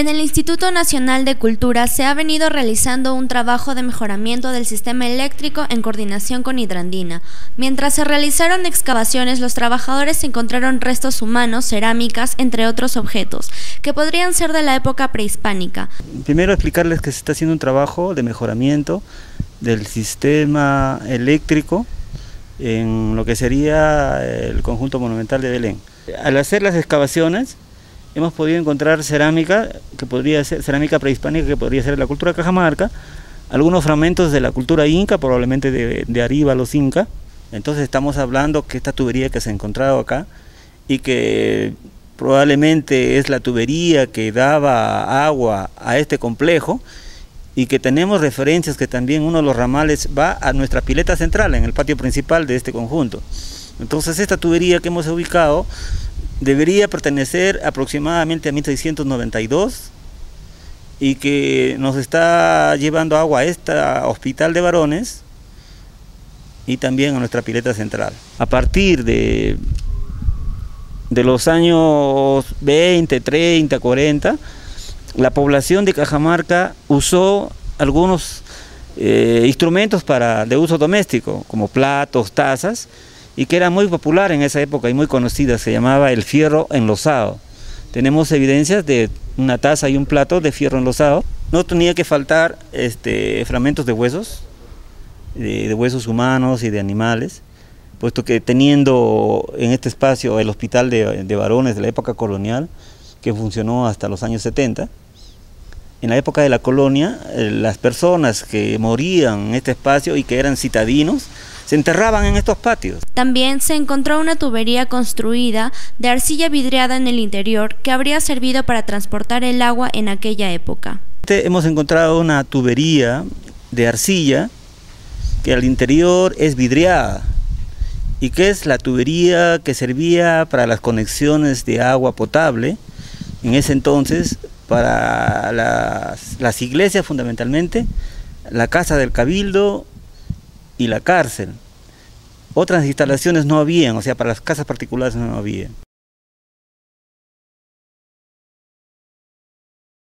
En el Instituto Nacional de Cultura se ha venido realizando un trabajo de mejoramiento del sistema eléctrico en coordinación con Hidrandina. Mientras se realizaron excavaciones, los trabajadores encontraron restos humanos, cerámicas, entre otros objetos, que podrían ser de la época prehispánica. Primero explicarles que se está haciendo un trabajo de mejoramiento del sistema eléctrico en lo que sería el conjunto monumental de Belén. Al hacer las excavaciones, hemos podido encontrar cerámica, que podría ser cerámica prehispánica, que podría ser de la cultura cajamarca, algunos fragmentos de la cultura inca, probablemente de Arriba los Inca. Entonces estamos hablando que esta tubería que se ha encontrado acá y que probablemente es la tubería que daba agua a este complejo, y que tenemos referencias que también uno de los ramales va a nuestra pileta central en el patio principal de este conjunto. Entonces esta tubería que hemos ubicado debería pertenecer aproximadamente a 1692 y que nos está llevando agua a este hospital de varones y también a nuestra pileta central. A partir de los años 20, 30, 40, la población de Cajamarca usó algunos instrumentos de uso doméstico, como platos, tazas, y que era muy popular en esa época y muy conocida, se llamaba el fierro enlosado. Tenemos evidencias de una taza y un plato de fierro enlosado. No tenía que faltar fragmentos de huesos humanos y de animales, puesto que teniendo en este espacio el hospital de varones de la época colonial, que funcionó hasta los años 70, en la época de la colonia, las personas que morían en este espacio y que eran citadinos, se enterraban en estos patios. También se encontró una tubería construida de arcilla vidriada en el interior que habría servido para transportar el agua en aquella época. Hemos encontrado una tubería de arcilla que al interior es vidriada y que es la tubería que servía para las conexiones de agua potable en ese entonces para las iglesias, fundamentalmente la casa del cabildo y la cárcel. Otras instalaciones no habían, o sea, para las casas particulares no había.